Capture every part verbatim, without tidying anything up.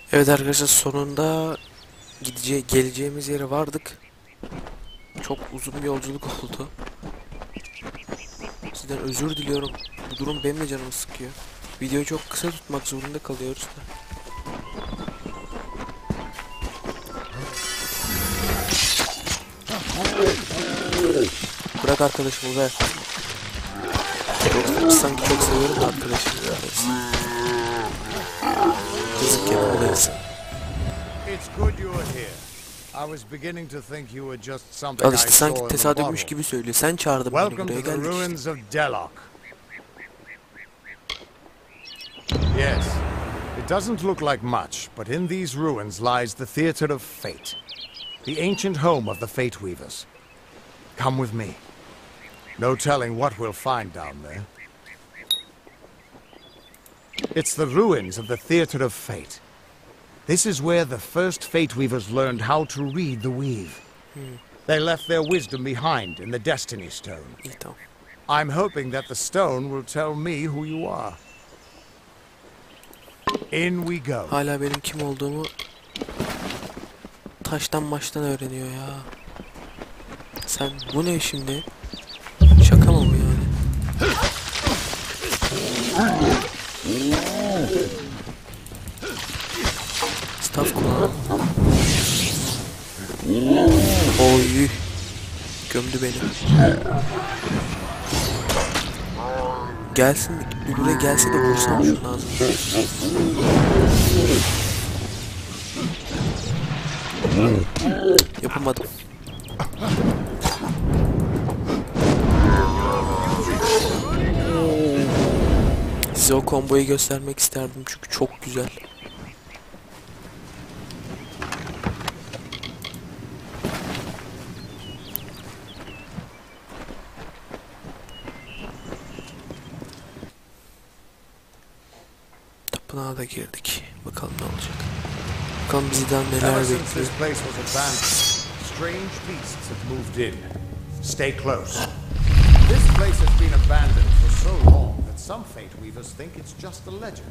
Evet arkadaşlar, sonunda gidece geleceğimiz yere vardık. Çok uzun bir yolculuk oldu. Sizden özür diliyorum. Bu durum benim de canımı sıkıyor. Videoyu çok kısa tutmak zorunda kalıyoruz da. Bırak arkadaşımı ver. Çok, sanki çok seviyorum da arkadaşımı. Yazık ya, buradayız. Al işte, sanki tesadüfmüş gibi söylüyor. Sen çağırdın beni, buraya geldik işte. Yes. It doesn't look like much, but in these ruins lies the Theater of Fate, the ancient home of the Fate Weavers. Come with me. No telling what we'll find down there. It's the ruins of the Theater of Fate. This is where the first Fate Weavers learned how to read the weave. Hmm. They left their wisdom behind in the Destiny Stone. I'm hoping that the stone will tell me who you are. In we go. Hala benim kim olduğumu taştan maçtan öğreniyor ya. Sen bu ne şimdi? Şaka mı bu yani? Staff kullan. Oy. Gömdü beni. Gelsin, bir buraya gelse de vursam şunu lazım. Yapamadım. Size o komboyu göstermek isterdim çünkü çok güzel. Tapınağa da girdik. Bakalım ne olacak. Bakalım bizden neler bekliyor. Strange beasts have moved in. Stay close. This place has been abandoned for so long that some Fate Weavers think it's just a legend.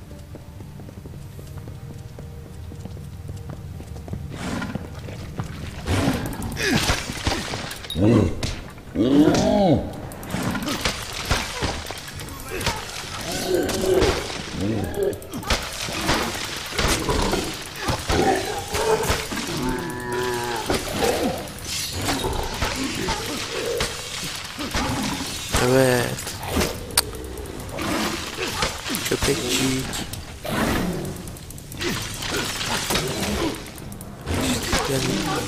Evet. Köpekçik. Yani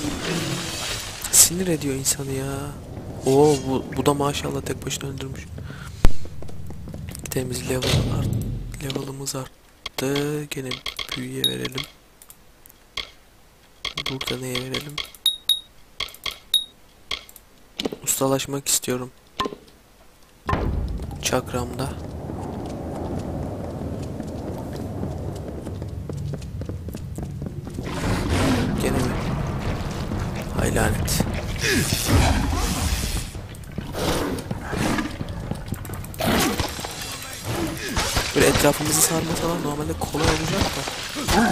sinir ediyor insanı ya. Oo, bu, bu da maşallah tek başına öldürmüş. Gitemiz level art, level'ımız arttı. Gene büyüye verelim. Burada neye verelim? Ustalaşmak istiyorum. Çakramda. Gene mi? Hay lanet. Böyle etrafımızı sarma falan normalde kolay olacak da.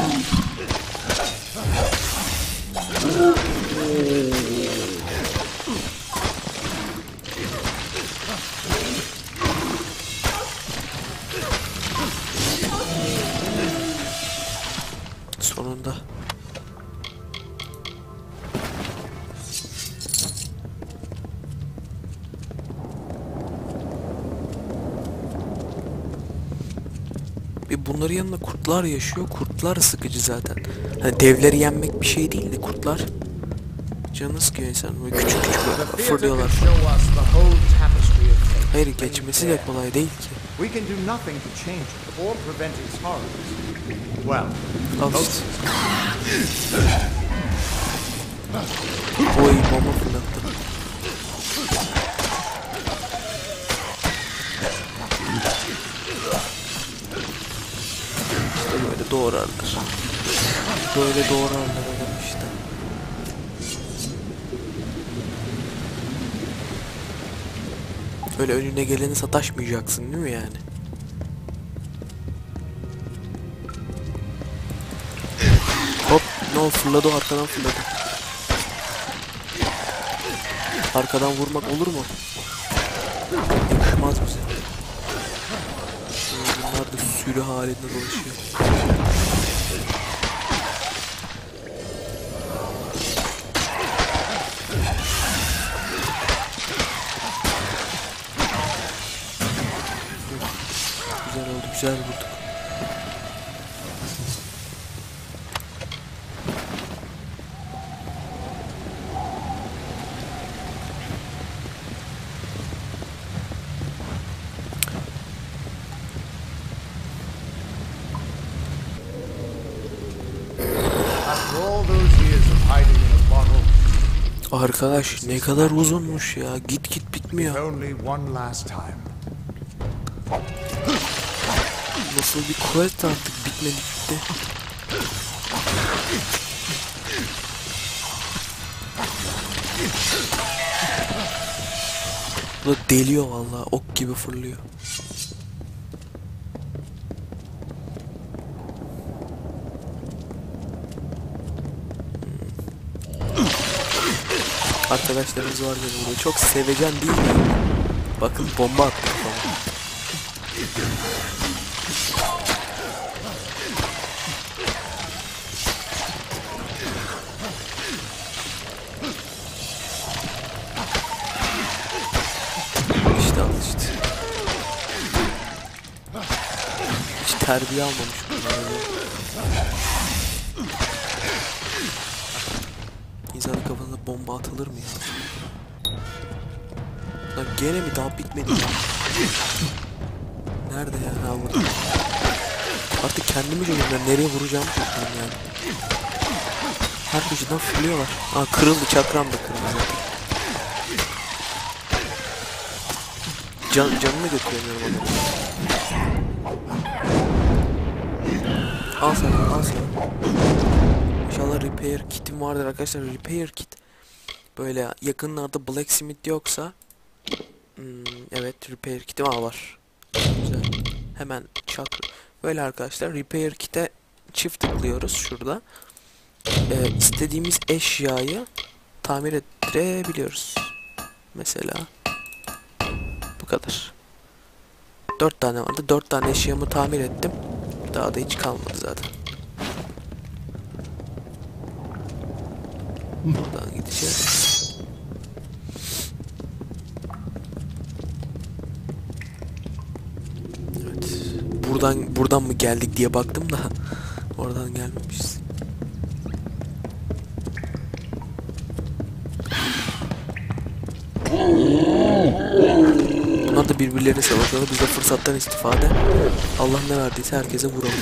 Sonunda. Bir bunların yanında kurtlar yaşıyor. Kurtlar sıkıcı zaten. Hani devleri yenmek bir şey değil de kurtlar canı sıkıyor insan. Böyle küçük küçük fırlıyorlar. Hayır, geçmesi de kolay değil ki. Al işte. Oy, bomba fırlattı. İşte böyle doğrarlar. Böyle doğrarlar adam işte. Öyle önüne geleni sataşmayacaksın değil mi yani? Hop, ne oldu, fırladı o, arkadan fırladı. Arkadan vurmak olur mu? Yakışmaz bize. Bunlar da sürü halinde dolaşıyor. Güzel oldu, güzel vurduk. After all those years of hiding in a bottle, Arkadaş ne kadar uzunmuş ya. Git git if bitmiyor. only one last time. Nasıl bir quest artık, bitmedi gitti. Bu da deliyor vallahi, ok gibi fırlıyor. Arkadaşlarımız var benim burada. Çok sevecen değil mi? Bakın bomba attı kafama. İşte al işte. Hiç terbiye almamış bunlar. İnsanın kafasına bomba atılır mı ya? Lan gene mi, daha bitmedi ya? Nerede ya? Ha, burada. Artık kendimi görüyorum, nereye vuracağım bilmiyorum yani. Her köşeden fırlıyorlar. Aa, kırıldı, çakram da kırıldı zaten. Can, canını götüremiyorum onu. Al sana, al sana. İnşallah repair kit'im vardır arkadaşlar. Repair kit. Böyle yakınlarda blacksmith yoksa, hmm, evet repair kit'im var. Güzel. Hemen çak. Böyle arkadaşlar, repair kit'e çift tıklıyoruz şurada. Ee, istediğimiz eşyayı tamir ettirebiliyoruz. Mesela bu kadar. Dört tane vardı. Dört tane eşyamı tamir ettim. Daha da hiç kalmadı zaten. Buradan gideceğiz. Evet. Buradan buradan mı geldik diye baktım da oradan gelmemişiz. Bunlar da birbirlerine savaşıyorlar. Biz de fırsattan istifade. Allah ne verdiyse herkese vuralım.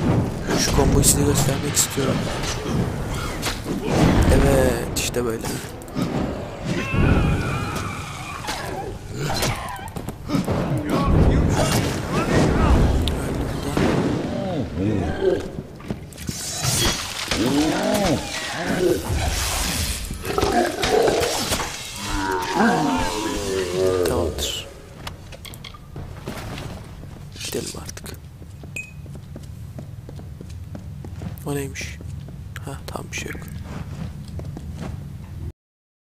Şu komboyu size göstermek istiyorum. Evet, işte böyle.